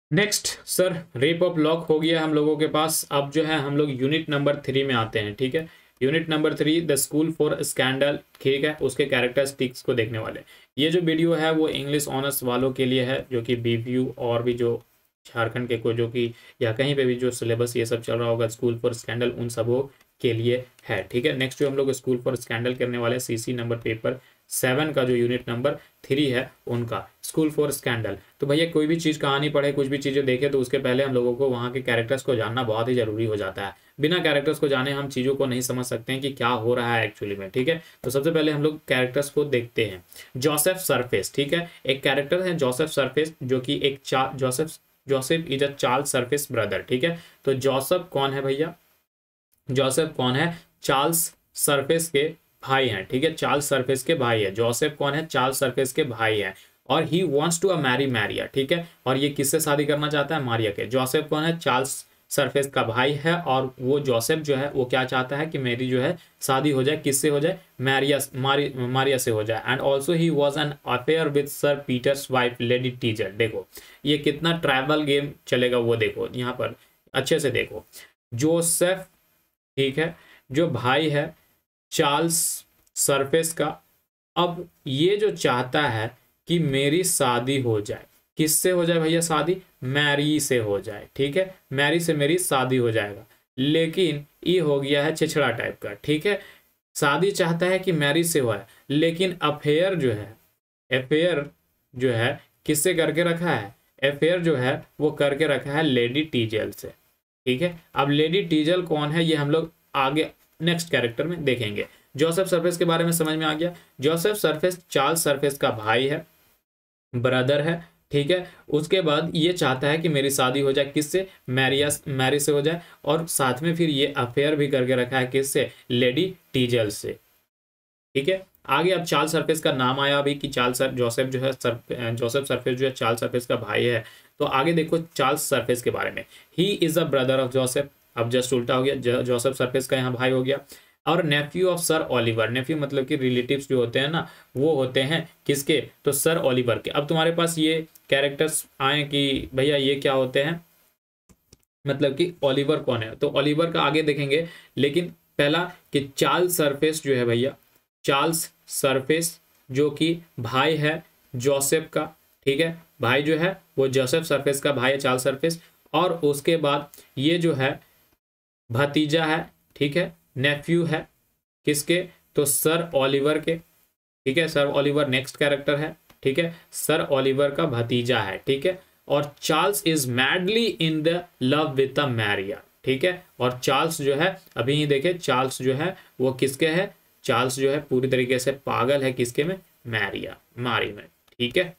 Next sir, rape of lock हो गया हम लोगों के पास। अब जो है हम लोग यूनिट नंबर 3 में आते हैं। ठीक है, unit number 3 the School for Scandal. ठीक है, उसके कैरेक्टरिस्टिक्स को देखने वाले। ये जो वीडियो है वो इंग्लिश ऑनर्स वालों के लिए है, जो कि बीवीयू और भी जो झारखंड के को जो कि या कहीं पे भी जो सिलेबस ये सब चल रहा होगा स्कूल फॉर स्कैंडल उन सबों के लिए है। ठीक है, नेक्स्ट जो हम लोग स्कूल फॉर स्कैंडल करने वाले सीसी नंबर पेपर 7 का जो यूनिट नंबर 3 है उनका स्कूल फॉर स्कैंडल। तो भैया कोई भी चीज़ कहानी पढ़े, कुछ भी चीज़ें देखे, तो उसके पहले हम लोगों को वहाँ के कैरेक्टर्स को जानना बहुत ही जरूरी हो जाता है। बिना कैरेक्टर्स को जाने हम चीज़ों को नहीं समझ सकते हैं कि क्या हो रहा है एक्चुअली में। ठीक है, तो सबसे पहले हम लोग कैरेक्टर्स को देखते हैं। जोसेफ सरफेस, ठीक है, एक कैरेक्टर है जोसेफ सरफेस, जो कि एक Joseph is a Charles Surface brother. ठीक है, तो जोसेफ कौन है भैया? जोसेफ कौन है? चार्ल्स सरफेस के भाई हैं। ठीक है, चार्ल्स सरफेस के भाई है। जोसेफ कौन है? चार्ल्स सरफेस के भाई है। और he wants to marry Maria. ठीक है, और ये किससे शादी करना चाहता है? मारिया के। जोसेफ कौन है? चार्ल्स सरफेस का भाई है। और वो जोसेफ जो है वो क्या चाहता है कि मेरी जो है शादी हो जाए, किससे हो जाए? मारिया से हो जाए। And also he was an affair with Sir Peter's wife Lady Teazle. देखो ये कितना ट्रैवल गेम चलेगा वो देखो यहाँ पर, अच्छे से देखो। जोसेफ, ठीक है, जो भाई है चार्ल्स सरफेस का, अब ये जो चाहता है कि मेरी शादी हो जाए, किससे हो जाए भैया शादी? मैरी से हो जाए। ठीक है, मैरी से मेरी शादी हो जाएगा। लेकिन ये हो गया है छिछड़ा टाइप का। ठीक है, शादी चाहता है कि मैरी से हो, लेकिन अफेयर जो है, अफेयर जो है किससे करके रखा है? अफेयर जो है वो करके रखा है लेडी टीजल से। ठीक है, अब लेडी टीजल कौन है ये हम लोग आगे नेक्स्ट कैरेक्टर में देखेंगे। जोसेफ सरफेस के बारे में समझ में आ गया। जोसेफ सरफेस चार्ल्स सरफेस का भाई है, ब्रदर है। ठीक है, उसके बाद ये चाहता है कि मेरी शादी हो जाए, किससे? मैरी से हो जाए। और साथ में फिर ये अफेयर भी करके रखा है, किससे? लेडी टीजल से। ठीक है, आगे अब चार्ल्स सरफेस का नाम आया अभी कि जोसेफ जो है जोसेफ सरफेस जो है चार्ल्स सरफेस का भाई है। तो आगे देखो चार्ल्स सरफेस के बारे में, he is a brother of Joseph. अब जस्ट उल्टा हो गया, जोसेफ सरफेस का यहाँ भाई हो गया। और nephew of Sir Oliver. Nephew मतलब कि रिलेटिव्स जो होते हैं ना, वो होते हैं किसके? तो सर ओलिवर के। अब तुम्हारे पास ये कैरेक्टर्स आए कि भैया ये क्या होते हैं, मतलब कि ओलिवर कौन है, तो ओलिवर का आगे देखेंगे। लेकिन पहला कि चार्ल्स सरफेस जो है भैया, चार्ल्स सरफेस जो कि भाई है जोसेफ का। ठीक है, भाई जो है वो जोसेफ सरफेस का भाई है, चार्ल्स सरफेस। और उसके बाद ये जो है भतीजा है। ठीक है, नेफ्यू है किसके? तो सर ओलिवर के। ठीक है, सर ओलिवर नेक्स्ट कैरेक्टर है। ठीक है, सर ओलिवर का भतीजा है। ठीक है, और Charles is madly in the love with the Maria. ठीक है, और चार्ल्स जो है अभी ही देखे, चार्ल्स जो है वो किसके है? चार्ल्स जो है पूरी तरीके से पागल है किसके में? मारी में। ठीक है,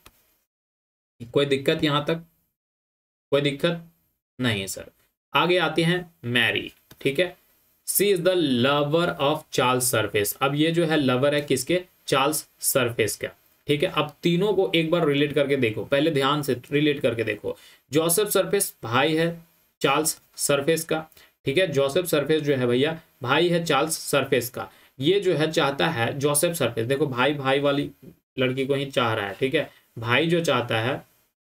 कोई दिक्कत यहां तक? कोई दिक्कत नहीं सर। आगे आते हैं मैरी। ठीक है, she is the lover of Charles Surface. अब ये जो है लवर है किसके? चार्ल्स सरफेस का। ठीक है, अब तीनों को एक बार रिलेट करके देखो, पहले ध्यान से रिलेट करके देखो। जोसेफ सरफेस भाई है चार्ल्स सरफेस का। ठीक है, जोसेफ सरफेस जो है भैया भाई है चार्ल्स सरफेस का। ये जो है चाहता है जोसेफ सरफेस, देखो भाई भाई वाली लड़की को ही चाह रहा है। ठीक है, भाई जो चाहता है,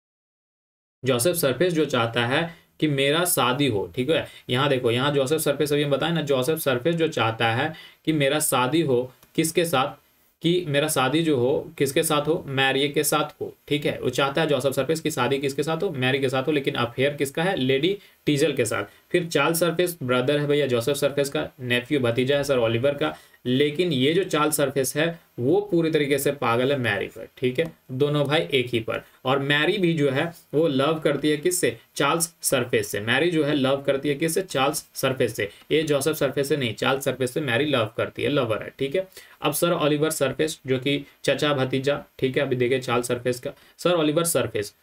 जोसेफ सरफेस जो चाहता है कि मेरा शादी हो। ठीक है, यहाँ देखो, यहाँ जोसेफ सरफेस अभी हम बताएं ना, जोसेफ सरफेस जो चाहता है कि मेरा शादी हो किसके साथ? कि मेरा शादी जो हो किसके साथ हो? मैरी के साथ हो। ठीक है, वो चाहता है जोसेफ सरफेस की शादी किसके साथ हो? मैरी के साथ हो। लेकिन अफेयर किसका है? लेडी टीजल के साथ। फिर चार्ल्स सरफेस ब्रदर है भैया जोसेफ सरफेस का, नेफ्यू भतीजा है सर ओलिवर का। लेकिन ये जो चार्ल्स सरफेस है वो पूरी तरीके से पागल है मैरी पर। ठीक है, दोनों भाई एक ही पर। और मैरी भी जो है वो लव करती है किससे? चार्ल्स सरफेस से। मैरी जो है लव करती है किससे? चार्ल्स सरफेस से। ये जोसेफ सरफेस से नहीं, चार्ल्स सरफेस से मैरी लव करती है, लवर है। ठीक है, अब सर ओलिवर सरफेस जो कि चचा भतीजा। ठीक है, अभी देखिए चार्ल्स सरफेस का Sir Oliver Surface.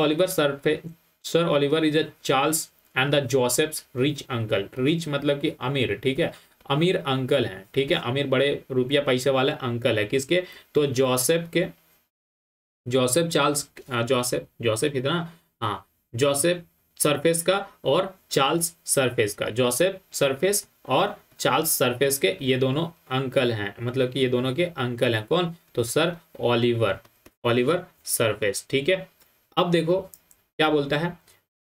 Sir Oliver is a Charles and the Joseph's rich uncle. Rich मतलब कि अमीर। ठीक है, अमीर अंकल हैं। ठीक है, अमीर बड़े रुपया पैसे वाले अंकल है किसके? तो जोसेफ के। जोसेफ चार्ल्स जोसेफ इतना, हाँ, जोसेफ सरफेस का और चार्ल्स सरफेस का। जोसेफ सरफेस और चार्ल्स सरफेस के ये दोनों अंकल हैं, मतलब कि ये दोनों के अंकल हैं। कौन? तो सर ओलिवर सरफेस। ठीक है, अब देखो क्या बोलता है,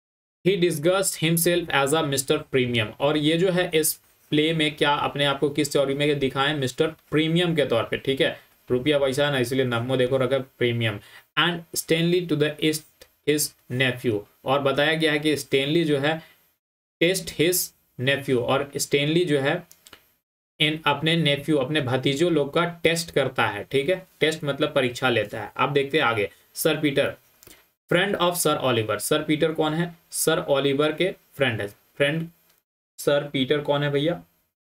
he disguised himself as a mister Premium, और ये जो है इस प्ले में क्या अपने आप को किस स्टोरी में दिखाएं, मिस्टर प्रीमियम के तौर पे, ठीक है, रुपया पैसा ना इसलिए नमो देखो रखा Premium. And Stanley to the east his nephew, और बताया गया है कि स्टेनली जो है टेस्ट हिज नेफ्यू, और स्टेनली जो है इन अपने नेफ्यू अपने भतीजों लोग का टेस्ट करता है, ठीक है, टेस्ट मतलब परीक्षा लेता है। अब देखते हैं आगे। Sir Peter friend of Sir Oliver, Sir Peter कौन है, सर ओलिवर के फ्रेंड है, फ्रेंड सर पीटर कौन है भैया,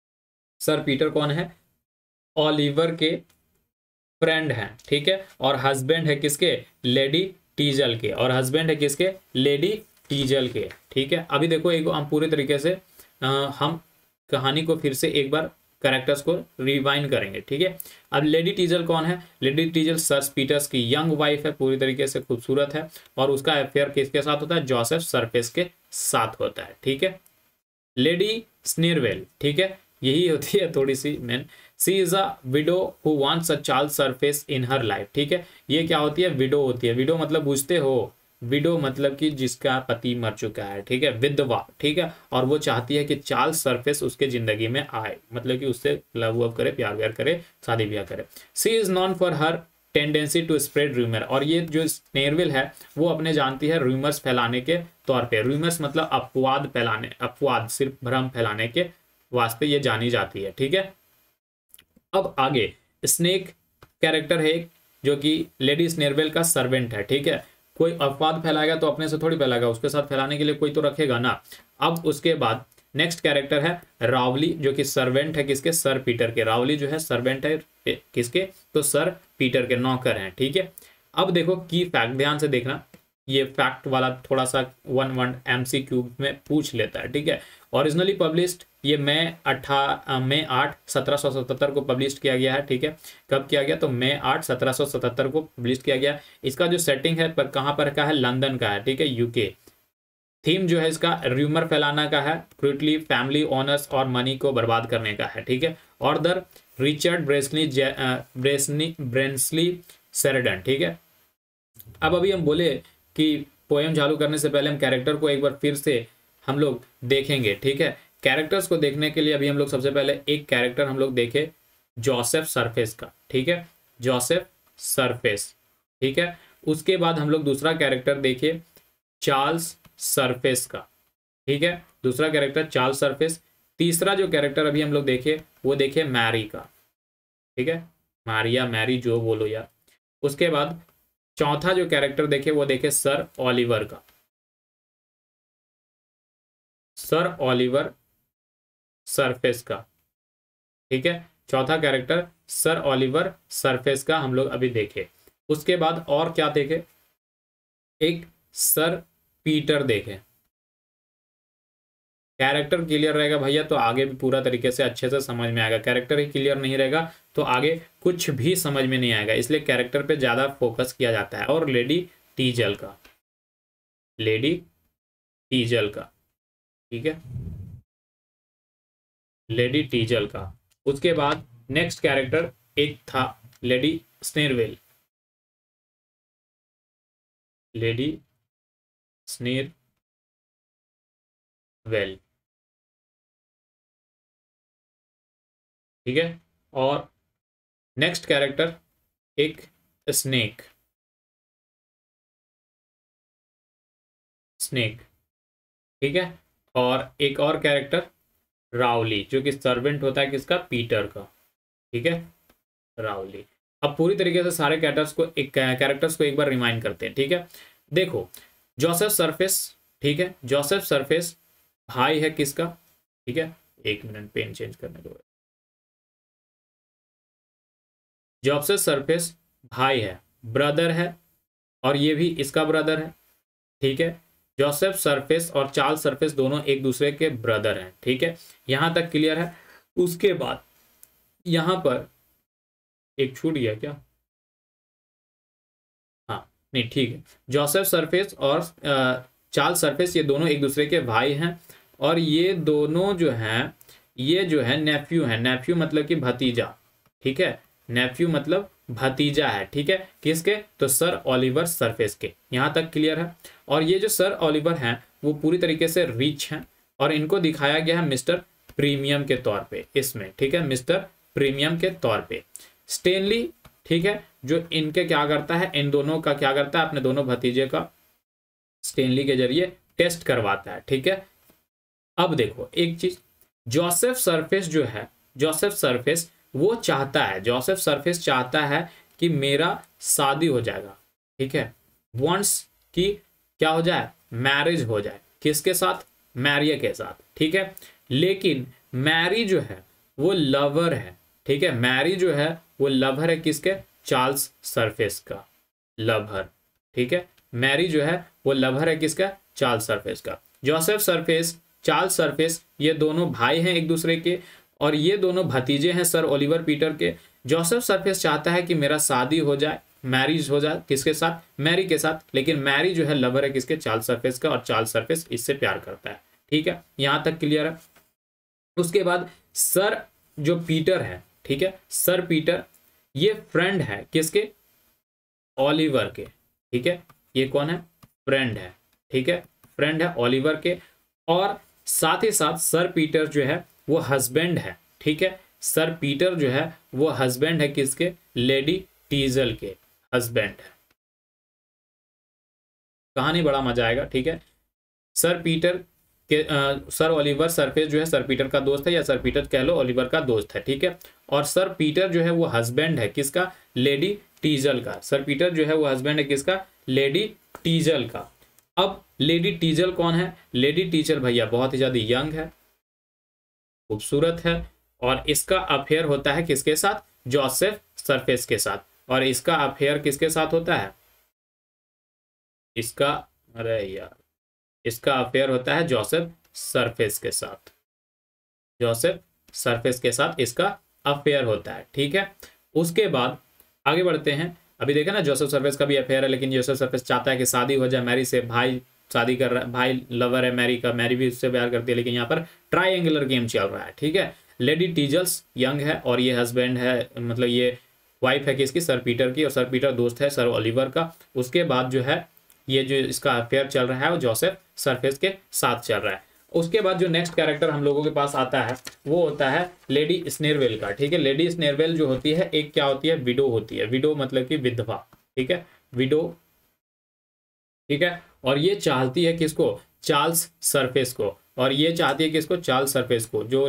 सर पीटर कौन है, ओलिवर के फ्रेंड हैं, ठीक है, और हस्बैंड है किसके, लेडी टीजल के, और हस्बैंड है किसके, लेडी टीजल के, ठीक है। अभी देखो एक हम पूरे तरीके से हम कहानी को फिर से एक बार कैरेक्टर्स को रिवाइंड करेंगे, ठीक है। अब लेडी टीजल कौन है, लेडी टीजल सर पीटर्स की यंग वाइफ है, पूरी तरीके से खूबसूरत है, और उसका अफेयर किसके साथ होता है, जोसेफ सरफेस के साथ होता है, ठीक है। लेडी स्नीरवेल, ठीक है, यही होती है थोड़ी सी main. She is a widow who wants a Charles Surface in her life, ठीक है, ये क्या होती है, विडो होती है। विडो मतलब बुझते हो, विडो मतलब कि जिसका पति मर चुका है, ठीक है, विधवा, ठीक है, और वो चाहती है कि चार्ल्स सरफेस उसके जिंदगी में आए, मतलब कि उससे लव वव करे, प्यार व्यार करे, शादी ब्याह करे। She is known for her tendency to spread rumour, और ये जो स्नेरविल है वो अपने जानती है रूमर्स फैलाने के तौर पे, रूमर्स मतलब अपवाद फैलाने, अपवाद सिर्फ भ्रम फैलाने के वास्ते ये जानी जाती है, ठीक है। अब आगे स्नेक कैरेक्टर है जो कि लेडी स्नेरवेल का सर्वेंट है, ठीक है, कोई अपवाद फैलाएगा तो अपने से थोड़ी फैलाएगा, उसके साथ फैलाने के लिए कोई तो रखेगा ना। अब उसके बाद नेक्स्ट कैरेक्टर है रावली, जो कि सर्वेंट है किसके, सर पीटर के। रावली जो है सर्वेंट है किसके, तो सर पीटर के, नौकर हैं, ठीक है। अब देखो की फैक्ट, ध्यान से देखना, ये फैक्ट वाला थोड़ा सा 1 MCQ में पूछ लेता है, ठीक है। ओरिजिनली पब्लिश्ड ये मई 8 1777 को पब्लिश किया गया है, ठीक है। कब किया गया, तो मई 8 1777 को पब्लिश किया गया। इसका जो सेटिंग है पर कहाँ पर का है, लंदन का है, ठीक है, यूके। थीम जो है इसका र्यूमर फैलाना का है, क्रूटली फैमिली ऑनर्स और मनी को बर्बाद करने का है, ठीक है। ऑर्थर रिचर्ड ब्रेंसली शेरिडन, ठीक है। अब अभी हम बोले कि पोएम चालू करने से पहले हम कैरेक्टर को एक बार फिर से हम लोग देखेंगे, ठीक है। कैरेक्टर्स को देखने के लिए अभी हम लोग सबसे पहले एक कैरेक्टर हम लोग देखे जोसेफ सरफेस का, ठीक है, जोसेफ सरफेस, ठीक है। उसके बाद हम लोग दूसरा कैरेक्टर देखे चार्ल्स सरफेस का, ठीक है, दूसरा कैरेक्टर चार्ल्स सरफेस। तीसरा जो कैरेक्टर अभी हम लोग देखे वो देखे मैरी का, ठीक है, मारिया मैरी जो बोलो यार। उसके बाद चौथा जो कैरेक्टर देखे वो देखे सर ओलिवर का, सर ओलिवर सरफेस का, ठीक है, चौथा कैरेक्टर सर ओलिवर सरफेस का हम लोग अभी देखे। उसके बाद और क्या देखे, एक सर पीटर देखे। कैरेक्टर क्लियर रहेगा भैया तो आगे भी पूरा तरीके से अच्छे से समझ में आएगा, कैरेक्टर ही क्लियर नहीं रहेगा तो आगे कुछ भी समझ में नहीं आएगा, इसलिए कैरेक्टर पे ज्यादा फोकस किया जाता है। और लेडी टीजल का, लेडी टीजल का, ठीक है, लेडी टीजल का। उसके बाद नेक्स्ट कैरेक्टर एक था लेडी स्नेरवेल, लेडी स्नेरवेल, ठीक है। और नेक्स्ट कैरेक्टर एक स्नेक, स्नेक, ठीक है। और एक और कैरेक्टर रावली जो कि सर्वेंट होता है किसका, पीटर का, ठीक है, रावली। अब पूरी तरीके से सारे कैरेक्टर्स को एक बार रिमाइंड करते हैं, ठीक है। देखो जोसेफ सरफेस, ठीक है, जोसेफ सरफेस भाई है किसका, ठीक है, एक मिनट पेन चेंज करने दो। जोसेफ सरफेस भाई है, ब्रदर है, और ये भी इसका ब्रदर है, ठीक है। जोसेफ सरफेस और चार्ल्स सरफेस दोनों एक दूसरे के ब्रदर हैं, ठीक है, यहां तक क्लियर है। उसके बाद यहां पर एक छूट गया क्या, हाँ नहीं ठीक है, जोसेफ सरफेस और चार्ल्स सरफेस ये दोनों एक दूसरे के भाई हैं, और ये दोनों जो हैं ये जो है नेफ्यू है, नेफ्यू मतलब कि भतीजा, ठीक है, नेफ्यू मतलब भतीजा है, ठीक है, किसके, तो सर ओलिवर सरफेस के। यहां तक क्लियर है। और ये जो सर ओलिवर हैं वो पूरी तरीके से रिच हैं और इनको दिखाया गया है मिस्टर प्रीमियम के तौर पे इसमें, ठीक है, मिस्टर प्रीमियम के तौर पे। स्टेनली, ठीक है, जो इनके क्या करता है, इन दोनों का क्या करता है, अपने दोनों भतीजे का स्टेनली के जरिए टेस्ट करवाता है, ठीक है। अब देखो एक चीज, जोसेफ सरफेस जो है, जोसेफ सरफेस वो चाहता है, जोसेफ सरफेस चाहता है कि मेरा शादी हो जाएगा, ठीक है, वंस कि क्या हो जाए, मैरिज हो जाए, किसके साथ, मैरिया के साथ, ठीक है। लेकिन मैरी जो है वो लवर है, ठीक है, मैरी जो है वो लवर है किसके, चार्ल्स सरफेस का लवर, ठीक है, मैरी जो है वो लवर है किसका, चार्ल्स सरफेस का। जोसेफ सरफेस, चार्ल्स सरफेस, ये दोनों भाई हैं एक दूसरे के और ये दोनों भतीजे हैं सर ओलिवर पीटर के। जोसेफ सरफेस चाहता है कि मेरा शादी हो जाए, मैरिज हो जाए, किसके साथ, मैरी के साथ, लेकिन मैरी जो है लवर है किसके, चार्ल्स सरफेस का, और चार्ल्स सरफेस इससे प्यार करता है, ठीक है, यहां तक क्लियर है। उसके बाद सर जो पीटर है, ठीक है, सर पीटर ये फ्रेंड है किसके, ओलिवर के, ठीक है, ये कौन है, फ्रेंड है, ठीक है, फ्रेंड है ओलिवर के। और साथ ही साथ सर पीटर जो है वो हस्बैंड है, ठीक है, सर पीटर जो है वो हस्बैंड है किसके, लेडी टीजल के हस्बैंड है। कहानी बड़ा मजा आएगा, ठीक है। सर पीटर के सर ओलिवर सरफेस जो है सर पीटर का दोस्त है, या सर पीटर कह लो ओलिवर का दोस्त है, ठीक है। और सर पीटर जो है वो हस्बैंड है किसका, लेडी टीजल का। सर पीटर जो है वो हस्बैंड है किसका, लेडी टीजल का। अब लेडी टीजल कौन है, लेडी टीजल भैया बहुत ही ज्यादा यंग है, खूबसूरत है, और इसका अफेयर होता है किसके साथ, जोसेफ सरफेस के साथ। और इसका अफेयर किसके साथ होता है, इसका, अरे यार, इसका अफेयर होता है जोसेफ सरफेस के साथ, जोसेफ सरफेस के साथ इसका अफेयर होता है, ठीक है। उसके बाद आगे बढ़ते हैं। अभी देखा ना जोसेफ सरफेस का भी अफेयर है, लेकिन जोसेफ सरफेस चाहता है कि शादी हो जाए मैरी से, भाई शादी कर रहा है, भाई लवर है मैरी का, मैरी भी उससे प्यार करती है, लेकिन यहाँ पर ट्राइंगुलर गेम चल रहा है, ठीक है। लेडी टीजल्स यंग है और ये हस्बैंड है, मतलब ये वाइफ है किसकी, सर पीटर की, और सर पीटर दोस्त है सर ओलिवर का। उसके बाद जो है ये जो इसका अफेयर चल रहा है वो जोसेफ सरफेस के साथ चल रहा है। उसके बाद जो नेक्स्ट कैरेक्टर हम लोगों के पास आता है वो होता है लेडी स्नेरवेल का, ठीक है। लेडी स्नेरवेल जो होती है एक क्या होती है, विडो होती है, विडो मतलब कि विधवा, ठीक है, विडो, ठीक है। और ये चाहती है किसको, चार्ल्स सरफेस को, और ये चाहती है किसको, चार्ल्स सरफेस को, जो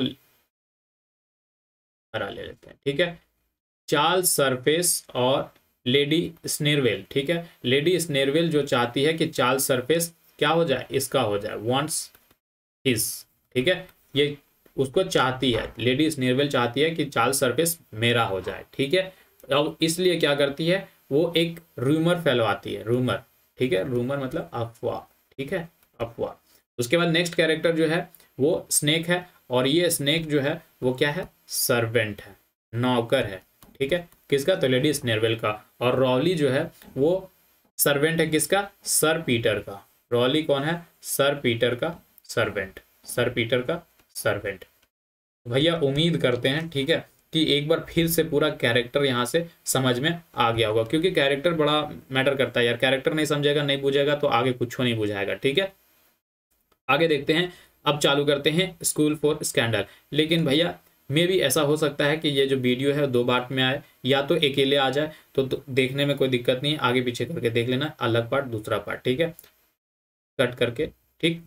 हरा ले लेते हैं, ठीक है, चार्ल्स सरफेस और लेडी स्नेरवेल, ठीक है। लेडी स्नेरवेल जो चाहती है कि चार्ल्स सरफेस क्या हो जाए, इसका हो जाए, वांट्स हिज, ठीक है, ये उसको चाहती है, लेडी स्नेरवेल चाहती है कि चार्ल्स सरफेस मेरा हो जाए, ठीक है। अब इसलिए क्या करती है, वो एक रूमर फैलवाती है, रूमर, ठीक है, रूमर मतलब अफवाह, ठीक है, अफवाह। उसके बाद नेक्स्ट कैरेक्टर जो है वो स्नेक है, और ये स्नेक जो है वो क्या है, सर्वेंट है, नौकर है, ठीक है, किसका, तो लेडी स्नेरवेल का। और रॉली जो है वो सर्वेंट है किसका, सर पीटर का। रॉली कौन है, सर पीटर का सर्वेंट, सर पीटर का सर्वेंट। भैया उम्मीद करते हैं, ठीक है, कि एक बार फिर से पूरा कैरेक्टर यहाँ से समझ में आ गया होगा, क्योंकि कैरेक्टर बड़ा मैटर करता है यार, कैरेक्टर नहीं समझेगा, नहीं बुझेगा तो आगे कुछ नहीं बुझाएगा, ठीक है। आगे देखते हैं, अब चालू करते हैं स्कूल फॉर स्कैंडल। लेकिन भैया मे भी ऐसा हो सकता है कि ये जो वीडियो है 2 पार्ट में आए, या तो अकेले आ जाए तो देखने में कोई दिक्कत नहीं है, आगे पीछे करके देख लेना, अलग पार्ट दूसरा पार्ट, ठीक है, कट करके, ठीक।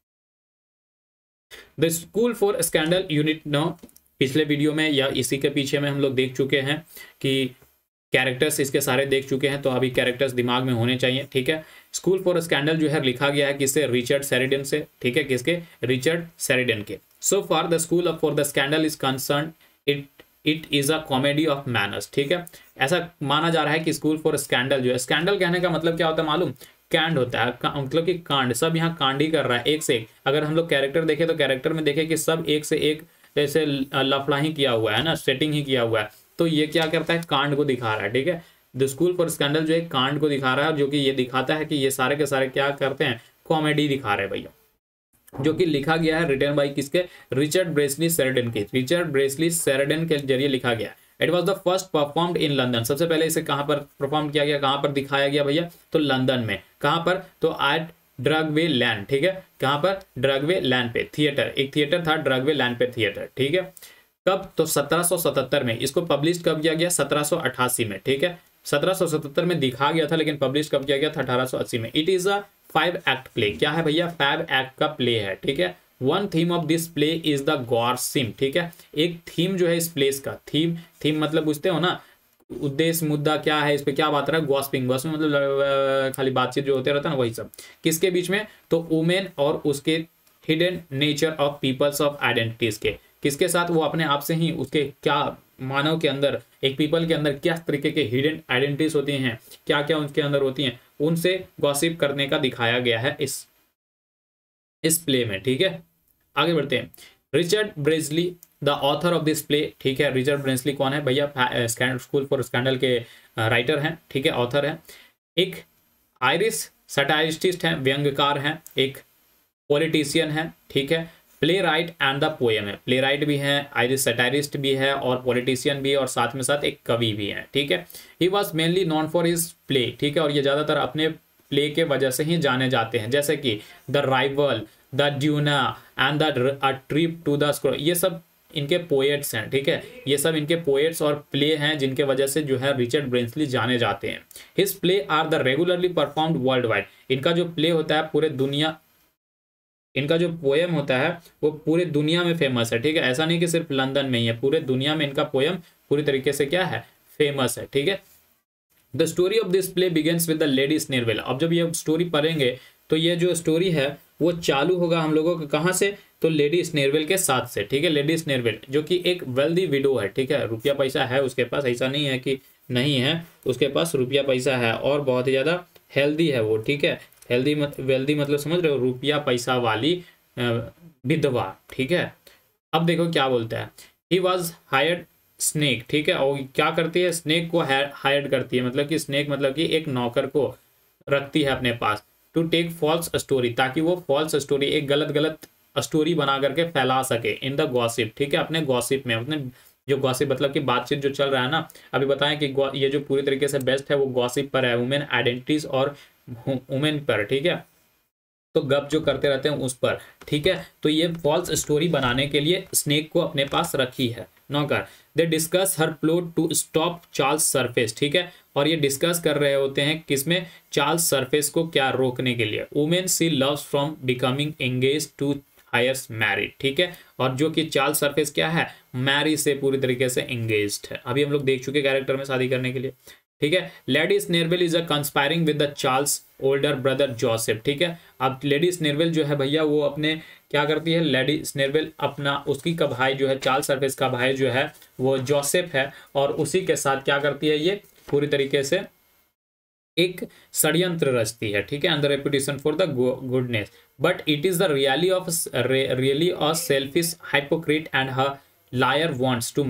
The School for Scandal unit 9, पिछले वीडियो में या इसी के पीछे में हम लोग देख चुके हैं कि कैरेक्टर्स इसके सारे देख चुके हैं, तो अभी कैरेक्टर्स दिमाग में होने चाहिए, ठीक है। स्कूल फॉर स्कैंडल जो है लिखा गया है किससे, रिचर्ड शेरिडन से, ठीक है, किसके, रिचर्ड शेरिडन के। So for the School for the Scandal is concern it is a comedy of manners, ठीक है। ऐसा माना जा रहा है कि स्कूल फॉर स्कैंडल जो है, स्कैंडल कहने का मतलब क्या होता है मालूम, कैंड होता है, मतलब कि कांड, सब यहाँ कांड ही कर रहा है एक से एक। अगर हम लोग कैरेक्टर देखें तो कैरेक्टर में देखें कि सब एक से एक जैसे लफड़ा ही किया हुआ है ना, सेटिंग ही किया हुआ है, तो ये क्या करता है, कांड को दिखा रहा है, ठीक है। द स्कूल फॉर स्कैंडल जो है कांड को दिखा रहा है, जो कि ये दिखाता है कि ये सारे के सारे क्या करते हैं, कॉमेडी दिखा रहे हैं भैया, जो कि लिखा गया है रिटर्न बाई किसके, रिचर्ड ब्रेसली शेरिडन के, रिचर्ड ब्रेसली शेरिडन के जरिए लिखा गया है। It was the first performed in London, सबसे पहले इसे कहाँ पर परफॉर्म किया गया, कहाँ पर दिखाया गया भैया, तो लंदन में। कहाँ पर, तो एट ड्रगवे लैंड, ठीक है, कहाँ पर, ड्रगवे लैंड पे थिएटर, एक थिएटर था ड्रगवे लैंड पे थिएटर, ठीक है। कब, तो 1777 में। इसको पब्लिश कब किया गया, 1788 में, ठीक है। 1777 में दिखा गया था, लेकिन पब्लिश कब किया गया था, 1880 में। It is a 5 act play, क्या है भैया, 5 एक्ट का प्ले है, ठीक है। One theme of this play is the gossip, ठीक है। एक थीम जो है इस प्लेस का, थीम मतलब बुझते हो ना, उद्देश्य मुद्दा क्या है, इस पे क्या बात रहा है, गॉसिपिंग, मतलब खाली बातचीत जो होते रहता है ना, वही सब। किसके बीच में, तो वुमेन और उसके hidden nature of peoples of identities के, किसके साथ, वो अपने आप से ही, उसके क्या मानव के अंदर, एक पीपल के अंदर क्या तरीके के हिडन आइडेंटिटीज होती हैं, क्या क्या उनके अंदर होती हैं, उनसे गॉसिप करने का दिखाया गया है इस प्ले में, ठीक है। आगे बढ़ते हैं। Richard Brinsley the author of this play, ठीक है। रिचर्ड ब्रेजली कौन है भैया, स्कूल फॉर स्कैंडल के राइटर हैं, ठीक है, ऑथर हैं। एक आयरिश सटाइरिस्ट हैं, व्यंग्यकार हैं, एक पॉलिटिशियन है, ठीक है। Playwright and the poem है, प्ले राइट भी है, आयरिश सटाइरिस्ट भी है, और पॉलिटिशियन भी है, और साथ में साथ एक कवि भी है, ठीक है। He was mainly known for his play, ठीक है, और ये ज़्यादातर अपने प्ले के वजह से ही जाने जाते हैं, जैसे कि the rival, the duenna and the trip to the scroll, ये सब इनके पोएट्स हैं, ठीक है। ये सब इनके पोएट्स और प्ले हैं, जिनके वजह से जो है रिचर्ड ब्रेंसली जाने जाते हैं। His play are the regularly performed world wide, इनका जो प्ले होता है पूरे दुनिया, इनका जो पोएम होता है वो पूरे दुनिया में फेमस है, ठीक है। ऐसा नहीं कि सिर्फ लंदन में ही है, पूरे दुनिया में इनका पोएम पूरी तरीके से क्या है, फेमस है, ठीक है। The story of this play begins with the lady Sneerwell. अब जब ये स्टोरी पढ़ेंगे तो ये जो स्टोरी है वो चालू होगा हम लोगों को कहाँ से, तो लेडी स्नेरवेल के साथ से, ठीक है। लेडी स्नेरवेल जो कि एक वेल्दी विडो है, ठीक है, रुपया पैसा है उसके पास, ऐसा नहीं है कि नहीं है, उसके पास रुपया पैसा है और बहुत ही ज़्यादा हेल्दी है वो, ठीक है। वेल्दी मतलब समझ रहे हो, रुपया पैसा वाली विधवा, ठीक है। अब देखो क्या बोलता है, ही वॉज हायर्ड स्नेक, ठीक है, और क्या करती है, स्नेक को हायर्ड करती है, मतलब कि स्नेक मतलब कि एक नौकर को रखती है अपने पास, टू टेक फॉल्स स्टोरी, ताकि वो फॉल्स स्टोरी, एक गलत स्टोरी बना करके फैला सके इन द गॉसिप, ठीक है, अपने गॉसिप में, अपने जो गॉसिप मतलब कि बातचीत जो चल रहा है ना, अभी बताएं कि ये जो पूरी तरीके से बेस्ट है वो गॉसिप पर है, वुमेन आइडेंटिटीज और वुमेन पर, ठीक है, तो गप जो करते रहते हैं उस पर, ठीक है। तो ये फॉल्स स्टोरी बनाने के लिए स्नेक को अपने पास रखी है नौकर। They discuss her plot to stop Charles Surface, ठीक है, और ये डिस्कस कर रहे होते हैं किसमें, चार्ल्स सरफेस को क्या रोकने के लिए। Women she loves from becoming engage to hires married, ठीक है, और जो कि चार्ल्स सरफेस क्या है, मैरी से पूरी तरीके से एंगेज्ड है, अभी हम लोग देख चुके कैरेक्टर में शादी करने के लिए, ठीक है। Lady Sneerwell is a conspiring with the Charles older brother Joseph, ठीक है। अब लेडी स्नेरवेल जो है भैया वो अपने क्या करती है, लेडी स्नेरवेल अपना उसकी का भाई जो है, चार्ल्स सरफेस का भाई जो है वो जोसेफ है, और उसी के साथ क्या करती है, ये पूरी तरीके से एक षड्यंत्र रचती है, ठीक है, under reputation for the goodness, but it is the really a selfish hypocrite and her liar wants to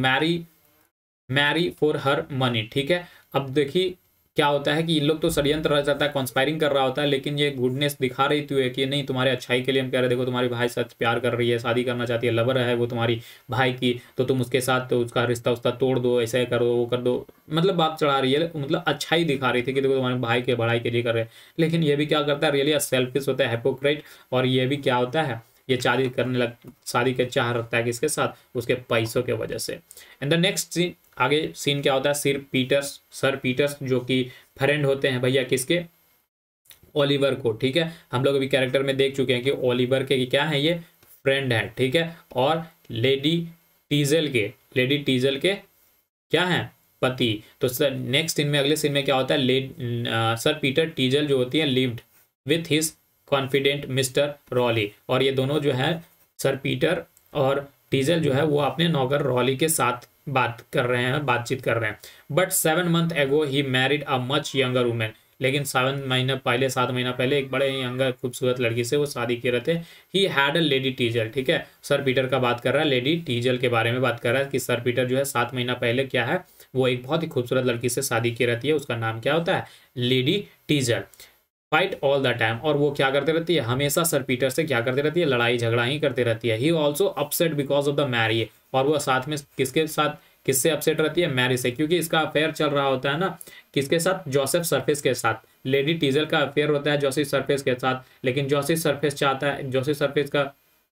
marry for her money, ठीक है। अब देखिए क्या होता है कि इन लोग तो षड्यंत्र रच जाता है, कॉन्स्पायरिंग कर रहा होता है, लेकिन ये गुडनेस दिखा रही थी कि नहीं तुम्हारे अच्छाई के लिए हम कह रहे, देखो तुम्हारे भाई साथ प्यार कर रही है, शादी करना चाहती है, लवर है वो तुम्हारी भाई की, तो तुम उसके साथ तो उसका रिश्ता उसका तोड़ दो, ऐसे करो वो कर दो, मतलब बात चढ़ा रही है, मतलब अच्छाई दिखा रही थी कि देखो तुम्हारे भाई के बढ़ाई के लिए कर रहे हैं। लेकिन ये भी क्या करता है, रियली सेल्फिश होता है, हिपोक्रेट, और ये भी क्या होता है, ये शादी के चाह रखता है किसके साथ, उसके पैसों के वजह से। एंड द नेक्स्ट सीन, आगे सीन क्या होता है, सर पीटर्स जो कि फ्रेंड होते हैं भैया किसके, ओलिवर को, ठीक है। हम लोग अभी कैरेक्टर में देख चुके हैं कि ओलिवर के क्या है, ये फ्रेंड है, ठीक है, और लेडी टीजल के क्या है, पति। तो सर नेक्स्ट सीन में, अगले सीन में क्या होता है, सर पीटर टीजल जो होती है lived with his confident mister Rowley, और ये दोनों जो है सर पीटर और टीजल जो है वो अपने नौकर रॉली के साथ बातचीत कर रहे हैं। But 7 months ago he married a much younger women, लेकिन 7 महीना पहले एक बड़े यंगर खूबसूरत लड़की से वो शादी किए रहते। He had a lady Teazle, ठीक है, सर पीटर का बात कर रहा है, लेडी टीजल के बारे में बात कर रहा है कि सर पीटर जो है 7 महीना पहले क्या है, वो एक बहुत ही खूबसूरत लड़की से शादी की रहती है, उसका नाम क्या होता है, lady Teazle. Fight all the time, और वो क्या करते रहती है, हमेशा सर पीटर से क्या करते रहती है, लड़ाई झगड़ा ही करते रहती है। He also upset because of the marriage, और वो साथ में किसके साथ, किससे अपसेट रहती है? मैरी से, क्योंकि इसका अफेयर चल रहा होता है ना किसके साथ? जोसेफ सरफेस के साथ। लेडी टीजल का अफेयर होता है जोसेफ सरफेस के साथ, लेकिन जोसेफ सरफेस चाहता है, जोसेफ सरफेस का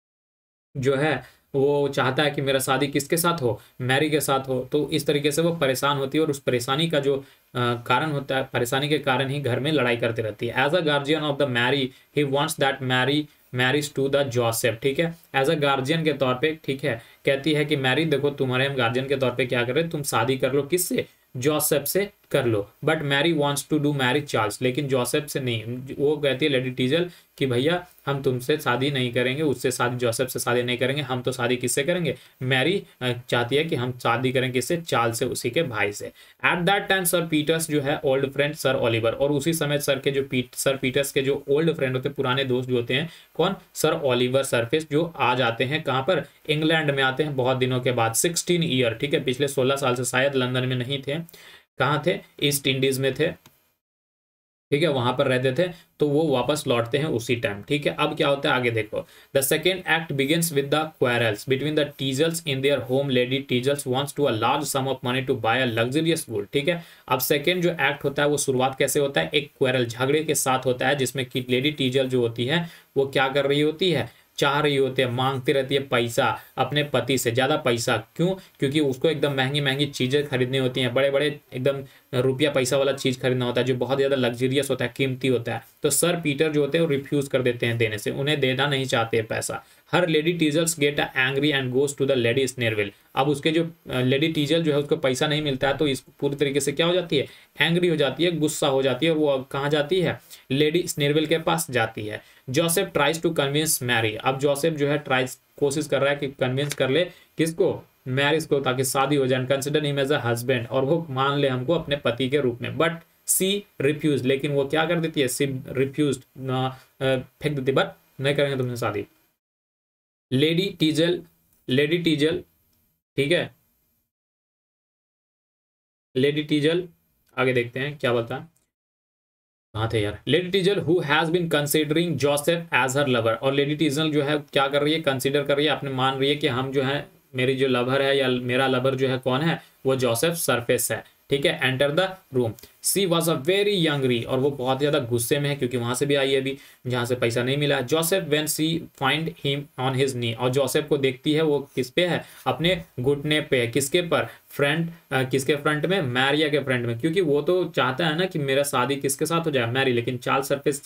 जो है वो चाहता है कि मेरा शादी किसके साथ हो? मैरी के साथ हो। तो इस तरीके से वो परेशान होती है, और उस परेशानी का जो कारण होता है, परेशानी के कारण ही घर में लड़ाई करती रहती है। As a guardian of the Mary he wants that Mary marriage to the Joseph, ठीक है, एज अ गार्जियन के तौर पे, ठीक है, कहती है कि मैरी देखो तुम्हारे हम गार्जियन के तौर पे क्या कर रहे हैं, तुम शादी कर लो किससे? जोसेफ से कर लो। But Mary wants to do marriage Charles, लेकिन जोसेफ से नहीं। वो कहती है लेडी टीजल कि भैया हम तुमसे शादी नहीं करेंगे, उससे शादी, जोसेफ से शादी नहीं करेंगे, हम तो शादी किससे करेंगे? मैरी चाहती है कि हम शादी करें किससे? चार्ल्स से, उसी के भाई से। At that time sir Peters जो है ओल्ड फ्रेंड सर ओलिवर, और उसी समय सर के जो सर पीटर्स के जो ओल्ड फ्रेंड होते हैं, पुराने दोस्त जो होते हैं, कौन? सर ओलिवर सरफेस, जो आ जाते हैं कहाँ पर? इंग्लैंड में आते हैं बहुत दिनों के बाद, 16 ईयर, ठीक है, पिछले 16 साल से शायद लंदन में नहीं थे, कहाँ थे? ईस्ट इंडीज में थे, ठीक है, वहां पर रहते थे। तो वो वापस लौटते हैं उसी टाइम, ठीक है। अब क्या होता है आगे देखो। The second act begins with the quarrels between the Teazles in their home. Lady Teazles wants to a large sum of money to buy a luxurious wood, ठीक है। अब सेकेंड जो एक्ट होता है वो शुरुआत कैसे होता है? एक क्वारल, झगड़े के साथ होता है, जिसमें कि लेडी टीजल जो होती है वो क्या कर रही होती है? चाह रही होती है, मांगती रहती है पैसा अपने पति से, ज्यादा पैसा। क्यों? क्योंकि उसको एकदम महंगी महंगी चीजें खरीदनी होती हैं, बड़े बड़े एकदम रुपया पैसा वाला चीज खरीदना होता है, जो बहुत ज्यादा लग्जरियस होता है, कीमती होता है। तो सर पीटर जो होते हैं वो रिफ्यूज कर देते हैं देने से, उन्हें देना नहीं चाहते पैसा। Her lady Teazles get angry and goes to the lady Sneerwell. अब उसके जो लेडी टीजल जो है उसको पैसा नहीं मिलता है, तो इस पूरी तरीके से क्या हो जाती है? एंग्री हो जाती है, गुस्सा हो जाती है, और वो कहाँ जाती है? लेडी स्नेरविल के पास जाती है। Joseph tries to convince Mary. अब जोसेफ जो है ट्राइज, कोशिश कर रहा है कि कन्विंस कर ले किसको? मैरिज को, ताकि शादी हो जाए, consider him as a husband, और वो मान ले हमको अपने पति के रूप में। बट सी रिफ्यूज, लेकिन वो क्या कर देती है? सी रिफ्यूज, फेंक देती, बट नहीं करेंगे तुमसे शादी। लेडी टीजल, लेडी टीजल, ठीक है, लेडी टीजल, आगे देखते हैं क्या बोलता है। कहाँ थे यार? Lady Teazle who has been considering Joseph as her lover, और लेडी टीजल जो है क्या कर रही है? कंसिडर कर रही है, अपने मान रही है कि हम जो है, मेरी जो लवर है या मेरा लवर जो है कौन है? वो जोसेफ सरफेस है, ठीक है। Enter the room, she was a very angry, और वो बहुत ज्यादा गुस्से में है, क्योंकि वहां से भी आई है अभी, जहां से पैसा नहीं मिला। Joseph when she find him on his knee, और जोसेफ को देखती है वो किस पे है? अपने घुटने पे है। किसके पर? फ्रंट, किसके फ्रंट में? मैरिया के फ्रंट में, क्योंकि वो तो चाहता है ना कि मेरा शादी किसके साथ हो जाए? मैरी। लेकिन चार्ल्स सरफेस,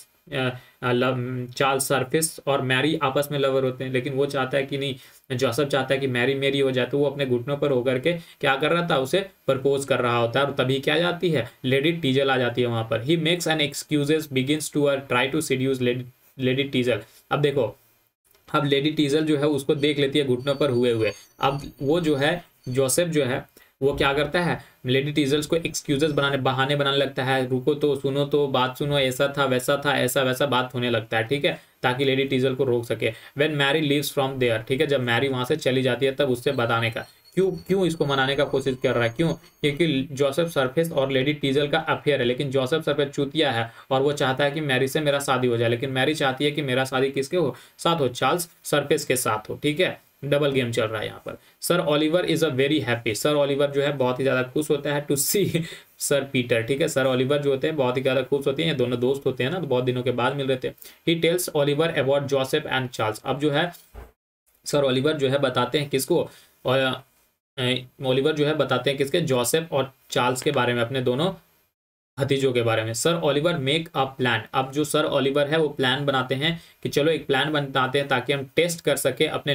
चार्ल्स सरफेस और मैरी आपस में लवर होते हैं, लेकिन वो चाहता है कि नहीं, जोसेफ चाहता है कि मैरी मेरी हो जाए। तो वो अपने घुटनों पर होकर के क्या कर रहा था? उसे प्रपोज कर रहा होता है, और तभी क्या जाती है? लेडी टीजल आ जाती है वहां पर। He makes an excuses, begins to try to seduce lady Teazle. अब देखो, अब लेडी टीजल जो है उसको देख लेती है घुटनों पर हुए हुए। अब वो जो है जोसेफ जो है वो क्या करता है? लेडी टीजल्स को एक्सक्यूजेस बनाने, बहाने बनाने लगता है। रुको तो, सुनो तो, बात सुनो, ऐसा था वैसा था, ऐसा वैसा बात होने लगता है, ठीक है, ताकि लेडी टीजल को रोक सके। When Mary leaves from there, ठीक है, जब मैरी वहां से चली जाती है तब उससे बताने का। क्यों क्यों इसको मनाने का कोशिश कर रहा है? क्यों? क्योंकि जोसेफ सरफेस और लेडी टीजल का अफेयर है, लेकिन जोसेफ सरफेस चूतिया है, और वो चाहता है कि मैरी से मेरा शादी हो जाए, लेकिन मैरी चाहती है कि मेरा शादी किसके हो साथ हो? चार्ल्स सरफेस के साथ हो, ठीक है। डबल गेम चल रहा है यहाँ पर। Sir Oliver is a very happy, sir Oliver जो है बहुत ही ज्यादा खुश होता है टू सी सर पीटर, ठीक है। सर ओलिवर जो होते हैं बहुत ही ज्यादा खुश होते हैं, ये दोनों दोस्त होते हैं ना, तो बहुत दिनों के बाद मिल रहे थे। He tells Oliver about Joseph and Charles. अब जो है सर ओलिवर जो है बताते हैं किसको? और ओलिवर जो है बताते हैं किसके? जोसेफ और चार्ल्स के बारे में, अपने दोनों भतीजों के बारे में। Sir Oliver make a plan. अब जो सर ओलिवर है वो प्लान बनाते हैं कि चलो एक प्लान बनाते हैं ताकि हम टेस्ट कर सके अपने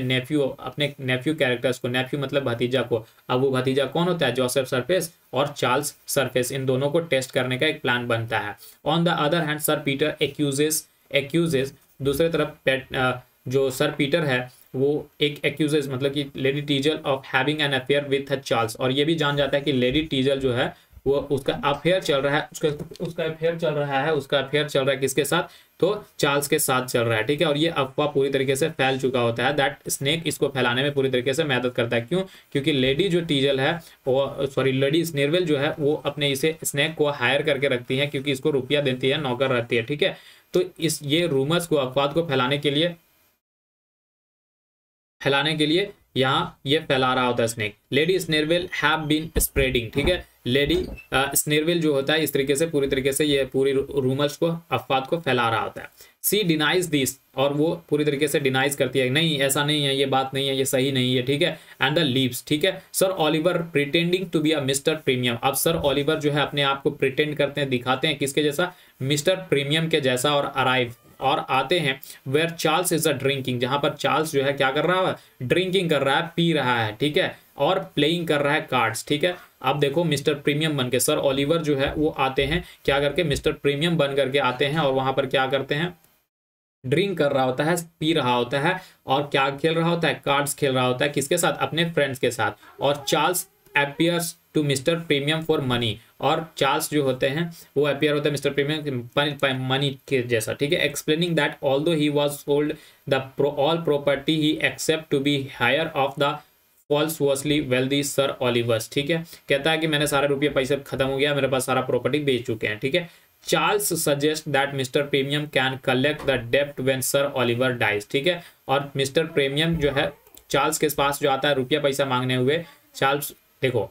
नेफ्यू कैरेक्टर्स को। नेफ्यू मतलब भतीजा को। अब वो भतीजा कौन होता है? जोसेफ सरफेस और चार्ल्स सरफेस, इन दोनों को टेस्ट करने का एक प्लान बनता है। On the other hand sir Peter accuses, दूसरे तरफ जो सर पीटर है वो एक एक्यूजेस मतलब कि lady Teazle of having an affair with Charles, और ये भी जान जाता है कि लेडी टीजल जो है वो उसका अफेयर चल रहा है, उसका अफेयर चल रहा है किसके साथ? तो चार्ल्स के साथ चल रहा है, ठीक है। और ये अफवाह पूरी तरीके से फैल चुका होता है। दैट स्नेक इसको फैलाने में पूरी तरीके से मदद करता है। क्यों? क्योंकि लेडी जो टीजल है वो, सॉरी, लेडी स्नेरविल जो है वो अपने इसे स्नेक को हायर करके रखती है, क्योंकि इसको रुपया देती है, नौकर रहती है, ठीक है। तो ये रूमर्स को, अफवाह को फैलाने के लिए फैलाने के लिए यहाँ ये फैला रहा होता है snake. Lady Sneerwell have been spreading, ठीक है, लेडी स्नेरविल जो होता है इस तरीके से पूरी तरीके से ये पूरी रूमर्स को, अफवाद को फैला रहा होता है। सी डिनाइज दिस, और वो पूरी तरीके से डिनाइज करती है, नहीं ऐसा नहीं है, ये बात नहीं है, ये सही नहीं है, ठीक है। एंड द लीव्स, ठीक है, sir Oliver pretending to be a mister Premium. अब सर ऑलिवर जो है अपने आप को प्रिटेंड करते हैं, दिखाते हैं किसके जैसा, मिस्टर प्रीमियम के जैसा, और अराइव और आते हैं where Charles is a drinking, जहां पर चार्ल्स जो है क्या कर रहा है, ड्रिंकिंग कर रहा है, पी रहा है, ठीक है, और प्लेइंग कर रहा है कार्ड्स, ठीक है। अब देखो मिस्टर प्रीमियम बन के सर ऑलिवर जो है वो आते हैं क्या करके, मिस्टर प्रीमियम बन करके आते हैं, और वहां पर क्या करते हैं, ड्रिंक कर रहा होता है, पी रहा होता है, और क्या खेल रहा होता है, कार्ड्स खेल रहा होता है, किसके साथ, अपने फ्रेंड्स के साथ। और Charles appears to mister Premium for money, और चार्ल्स जो होते हैं वो अपीयर होता है मिस्टर प्रीमियम मनी के जैसा, ठीक है। Explaining that although he was sold the all property he except to be heir of the falsely wealthy sir Olivers, ठीक है। कहता है कि मैंने सारे रुपये पैसे खत्म हो गया, मेरे पास सारा प्रॉपर्टी बेच चुके हैं, ठीक है। Charles suggest that mister Premium can collect the डेप्ट व्हेन सर ऑलिवर डाइज, ठीक है। और मिस्टर प्रीमियम जो है चार्ल्स के पास जो आता है रुपया पैसा मांगने हुए, चार्ल्स देखो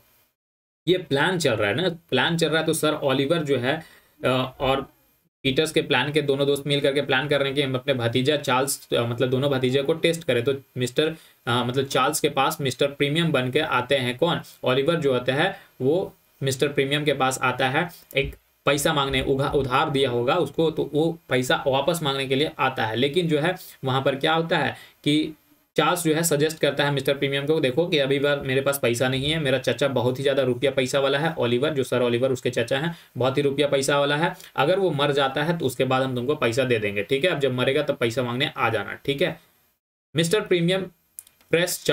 ये प्लान चल रहा है ना, प्लान चल रहा है, तो सर ऑलिवर जो है और पीटर्स के प्लान के दोनों दोस्त मिल करके प्लान कर रहे हैं कि हम अपने भतीजा चार्ल्स मतलब दोनों भतीजे को टेस्ट करें। तो मिस्टर मतलब चार्ल्स के पास मिस्टर प्रीमियम बन के आते हैं कौन, ऑलिवर जो होता है वो मिस्टर प्रीमियम के पास आता है, एक पैसा मांगने, उधार दिया होगा उसको, तो वो पैसा वापस मांगने के लिए आता है। लेकिन जो है वहां पर क्या होता है कि चार्ल्स जो है सजेस्ट करता है मिस्टर प्रीमियम को, देखो कि अभी बार मेरे पास पैसा नहीं है, मेरा चचा बहुत ही ज़्यादा रुपया पैसा वाला है, ऑलिवर जो सर ऑलिवर उसके चचा हैं, बहुत ही रुपया पैसा वाला है, अगर वो मर जाता है तो उसके बाद हम तुमको पैसा दे देंगे, ठीक है। अब जब मरेगा तब पैसा मांगने आ जाना, ठीक है। Mister Premium presses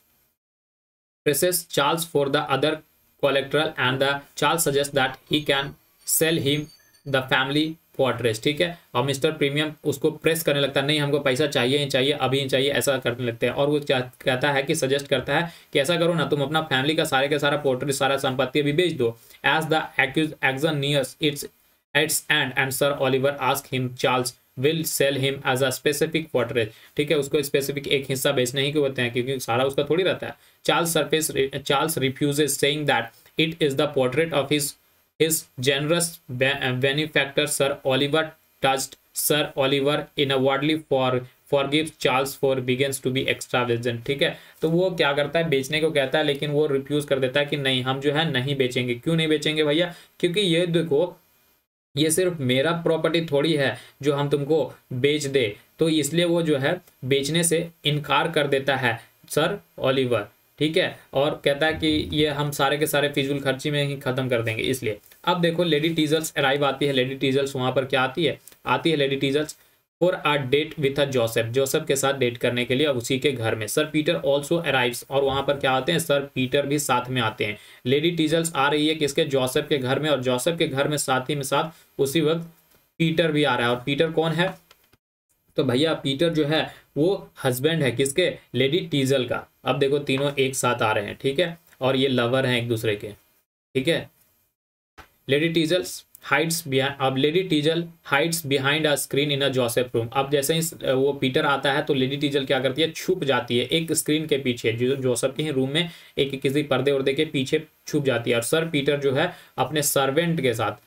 Charles for the other collateral and the Charles suggests that he can sell him the family fortress, ठीक है। और मिस्टर प्रीमियम उसको प्रेस करने लगता है, नहीं हमको पैसा चाहिए ही चाहिए, अभी ही चाहिए, ऐसा करने लगते हैं। और वो कहता है कि सजेस्ट करता है कि ऐसा करो ना, तुम अपना फैमिली का सारे का सारा पोर्ट्रेट, सारा संपत्ति अभी बेच दो। As the action nears its end and sir Oliver ask him Charles will sell him as a specific fortress, ठीक है। उसको स्पेसिफिक एक हिस्सा बेचने ही के होते हैं, क्योंकि सारा उसका थोड़ी रहता है। Charles refuses saying that it is the portrait of his generous benefactor Sir Oliver touched Sir Oliver inwardly forgives Charles for begins to be extravagant, ठीक है। तो वो क्या करता है, बेचने को कहता है, लेकिन वो रिफ्यूज कर देता है कि नहीं हम जो है नहीं बेचेंगे। क्यों नहीं बेचेंगे भैया, क्योंकि ये देखो ये सिर्फ मेरा प्रॉपर्टी थोड़ी है जो हम तुमको बेच दे, तो इसलिए वो जो है बेचने से इनकार कर देता है सर ऑलिवर, ठीक है। और कहता है कि ये हम सारे के सारे फिजूल खर्ची में ही खत्म कर देंगे, इसलिए। अब देखो लेडी टीजल्स अराइव आती है, लेडी टीजल्स वहां पर क्या आती है lady Teazles for a date with a Joseph के साथ डेट करने के लिए, अब उसी के घर में। सर पीटर ऑल्सो अराइव्स, और वहां पर क्या आते हैं, सर पीटर भी साथ में आते हैं। लेडी टीजल्स आ रही है किसके, जोसेफ के घर में, और जोसेफ के घर में साथ ही में साथ उसी वक्त पीटर भी आ रहा है। और पीटर कौन है, तो भैया पीटर जो है वो हस्बैंड है किसके, लेडी टीजल का। अब देखो तीनों एक साथ आ रहे हैं, ठीक है, और ये लवर हैं एक दूसरे के, ठीक है। लेडी टीजल्स अब lady Teazle hides behind a screen in a Joseph room. अब जैसे ही वो पीटर आता है तो लेडी टीजल क्या करती है, छुप जाती है एक स्क्रीन के पीछे, जो जोसेफ के ही रूम में एक किसी पर्दे उर्दे के पीछे छुप जाती है। और सर पीटर जो है अपने सर्वेंट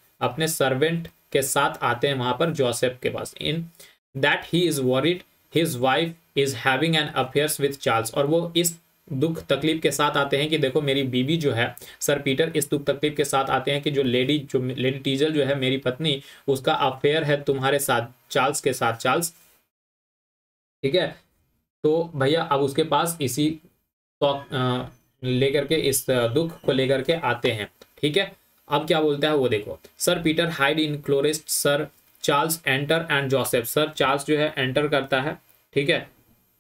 के साथ आते हैं वहां पर जोसेफ के पास। In that he is worried his wife is having an affairs with Charles, और वो इस दुख तकलीफ के साथ आते हैं कि देखो मेरी बीवी जो है, सर पीटर इस दुख तकलीफ के साथ आते हैं कि जो लेडी टीजल जो है मेरी पत्नी, उसका अफेयर है तुम्हारे साथ, चार्ल्स के साथ, चार्ल्स, ठीक है। तो भैया अब उसके पास इसी लेकर के इस दुख को लेकर के आते हैं, ठीक है। अब क्या बोलता है वो देखो, sir Peter hide in closet sir Charles enter and Joseph, sir Charles जो है एंटर करता है, ठीक है।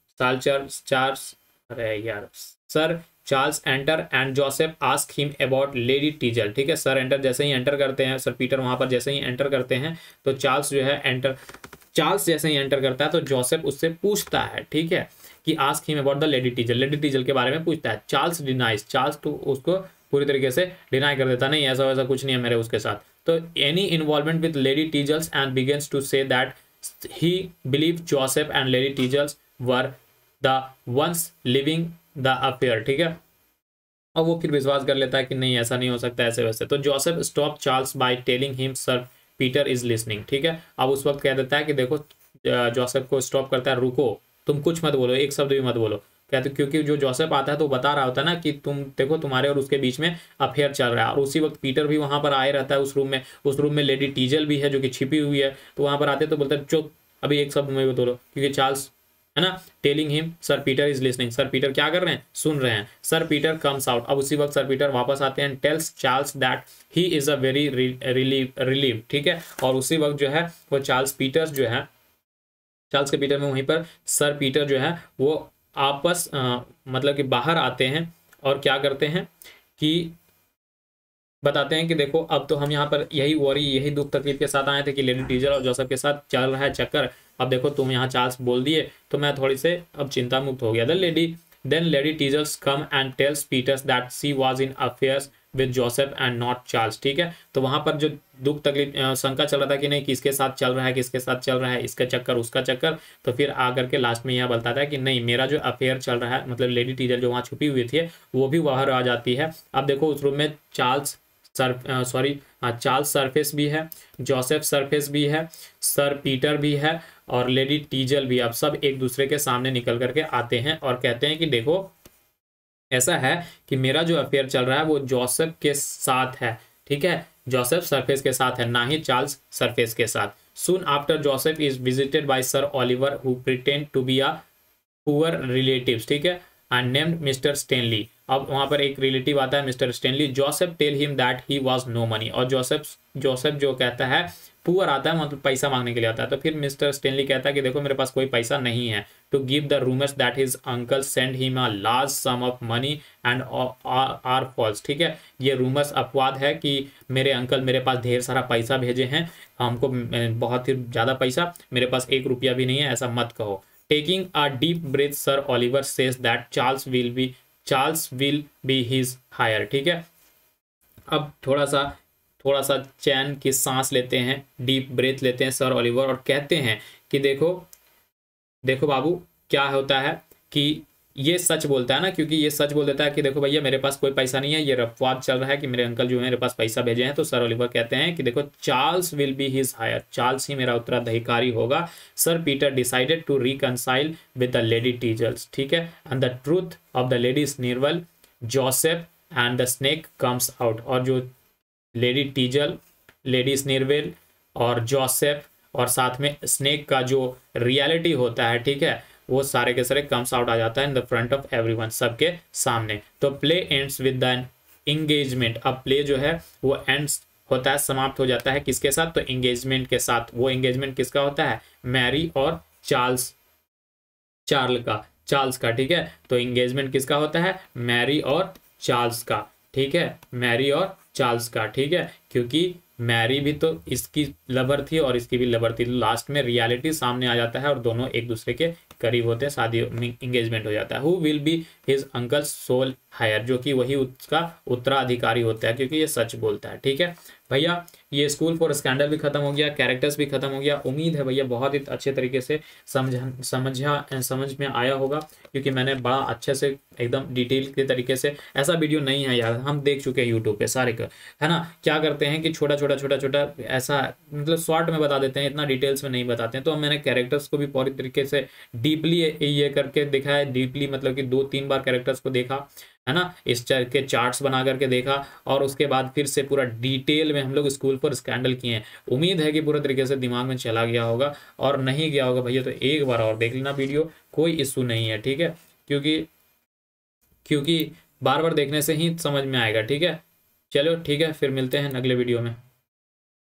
Sir Charles enter and Joseph ask him about lady Teazle, ठीक है। सर एंटर जैसे ही एंटर करते हैं, सर पीटर वहां पर जैसे ही एंटर करते हैं तो चार्ल्स जैसे ही एंटर करता है तो जोसेफ उससे पूछता है, ठीक है, कि ask him about the lady Teazle के बारे में पूछता है। चार्ल्स तो उसको पूरी तरीके से डिनाई कर देता, नहीं ऐसा वैसा कुछ नहीं है मेरे उसके साथ। तो any involvement with lady Teazles and begins to say that he believe Joseph and lady Teazles were the ones living the affair, ठीक है। और वो फिर विश्वास कर लेता है कि नहीं ऐसा नहीं हो सकता ऐसे वैसे। तो Joseph stop Charles by telling him sir Peter is listening, ठीक है। अब उस वक्त कह देता है कि देखो, जोसेफ को स्टॉप करता है, रुको, तुम कुछ मत बोलो, एक शब्द भी मत बोलो। कहते क्योंकि जो जोसेफ आता है तो बता रहा होता है ना कि तुम देखो तुम्हारे और उसके बीच में अफेयर चल रहा है। और उसी वक्त पीटर भी वहां पर आए रहता है उस रूम में। उस रूम में लेडी टीजल भी है जो कि छिपी हुई है। तो वहां पर आते तो बोलते चुप, अभी एक शब्द में बोलो, क्योंकि चार्ल्स है ना, telling him sir Peter is listening, sir Peter क्या कर रहे हैं, सुन रहे हैं। सर पीटर कम्स आउट, अब उसी वक्त सर पीटर वापस आते हैं, tells Charles that he is a very relieve, ठीक है। और उसी वक्त जो है वो चार्ल्स पीटर्स जो है, चार्ल्स के पीटर में वहीं पर सर पीटर जो है वो आपस मतलब कि बाहर आते हैं और क्या करते हैं कि बताते हैं कि देखो अब तो हम यहाँ पर यही वरी, यही दुख तकलीफ के साथ आए थे कि लेडी टीजर और जोसेफ के साथ चल रहा है चक्कर। अब देखो तुम यहाँ चार्ल्स बोल दिए तो मैं थोड़ी से अब चिंता मुक्त हो गया। Then lady Teazles come and tells Peters that she was in affairs with Joseph and not Charles, ठीक है। तो वहां पर जो दुख तकलीफ शंका चल रहा था कि नहीं किसके साथ चल रहा है, किसके साथ चल रहा है, इसका चक्कर उसका चक्कर, तो फिर आकर के लास्ट में यह बताता है कि नहीं मेरा जो अफेयर चल रहा है, मतलब लेडी टीजर जो वहां छुपी हुई थी वो भी बाहर आ जाती है। अब देखो उस रूम में चार्ल्स चार्ल्स सरफेस भी है, जोसेफ सरफेस भी है, सर पीटर भी है और लेडी टीजल भी। अब सब एक दूसरे के सामने निकल करके आते हैं और कहते हैं कि देखो ऐसा है कि मेरा जो अफेयर चल रहा है वो जोसेफ के साथ है, ठीक है। जोसेफ सरफेस के साथ है, ना ही चार्ल्स सरफेस के साथ। Soon after Joseph is visited by sir Oliver who pretend to be a poor relatives, ठीक है, एंड नेम्ड मिस्टर स्टेनली। अब वहां पर एक रिलेटिव आता है mister Stanley. Joseph tell him that he was no money, और जोसेफ जो कहता है पुअर आता है मतलब पैसा मांगने के लिए आता है। तो फिर मिस्टर स्टेनली कहता है कि देखो मेरे पास कोई पैसा नहीं है। To give the rumours that his uncle send him a large sum of money and are false, ठीक है। ये रूमर्स अपवाद है कि मेरे अंकल मेरे पास ढेर सारा पैसा भेजे हैं, हमको बहुत ही ज्यादा पैसा, मेरे पास 1 रुपया भी नहीं है, ऐसा मत कहो। Taking a deep breath, Sir Oliver says that Charles will be his hire, ठीक है। अब थोड़ा सा चैन की सांस लेते हैं, डीप ब्रेथ लेते हैं सर ओलिवर और कहते हैं कि देखो बाबू क्या होता है कि ये सच बोलता है ना, क्योंकि ये सच बोल देता है कि देखो भैया मेरे पास कोई पैसा नहीं है, ये अपवाद चल रहा है कि मेरे अंकल जो है मेरे पास पैसा भेजे हैं। तो सर ओलिवर कहते हैं कि देखो Charles will be his heir, Charles ही मेरा उत्तराधिकारी होगा। Sir Peter decided to reconcile with the lady Teazle, ठीक है, and the truth of the lady Sneerwell Joseph and the snake comes out. और जो लेडी टीजल, लेडी स्निरवेल और जोसेफ और साथ में स्नेक का जो रियलिटी होता है, ठीक है, वो सारे के सारे कम्स आउट आ जाता है in the front of everyone, सबके सामने। तो play ends with the engagement. अब प्ले जो है वो एंड्स होता है, समाप्त हो जाता है किसके साथ, तो एंगेजमेंट के साथ। वो एंगेजमेंट किसका होता है, मैरी और चार्ल्स का, ठीक है। तो एंगेजमेंट किसका होता है, मैरी और चार्ल्स का, ठीक है, मैरी और चार्ल्स का, ठीक है। क्योंकि मैरी भी तो इसकी लवर थी और इसकी भी लवर थी। लास्ट में रियलिटी सामने आ जाता है और दोनों एक दूसरे के करीब होते हैं, शादी एंगेजमेंट हो जाता है। Who will be his uncle sole heir, जो कि वही उसका उत्तराधिकारी होता है क्योंकि ये सच बोलता है, ठीक है भैया। ये स्कूल फॉर स्कैंडल भी खत्म हो गया, कैरेक्टर्स भी खत्म हो गया। उम्मीद है भैया बहुत ही अच्छे तरीके से समझ में आया होगा, क्योंकि मैंने बड़ा अच्छे से एकदम डिटेल के तरीके से, ऐसा वीडियो नहीं है यार, हम देख चुके हैं यूट्यूब पे सारे का, है ना। क्या करते हैं कि छोटा ऐसा मतलब शॉर्ट में बता देते हैं, इतना डिटेल्स में नहीं बताते हैं। तो मैंने कैरेक्टर्स को भी पूरी तरीके से डीपली ये करके देखा है, डीपली मतलब कि 2-3 बार कैरेक्टर्स को देखा है ना, इस तरह के चार्ट्स बना करके देखा और उसके बाद फिर से पूरा डिटेल में हम लोग स्कूल फॉर स्कैंडल किए हैं। उम्मीद है कि पूरे तरीके से दिमाग में चला गया होगा, और नहीं गया होगा भैया तो एक बार और देख लेना वीडियो, कोई इशू नहीं है, ठीक है। क्योंकि बार बार देखने से ही समझ में आएगा, ठीक है। चलो ठीक है, फिर मिलते हैं अगले वीडियो में।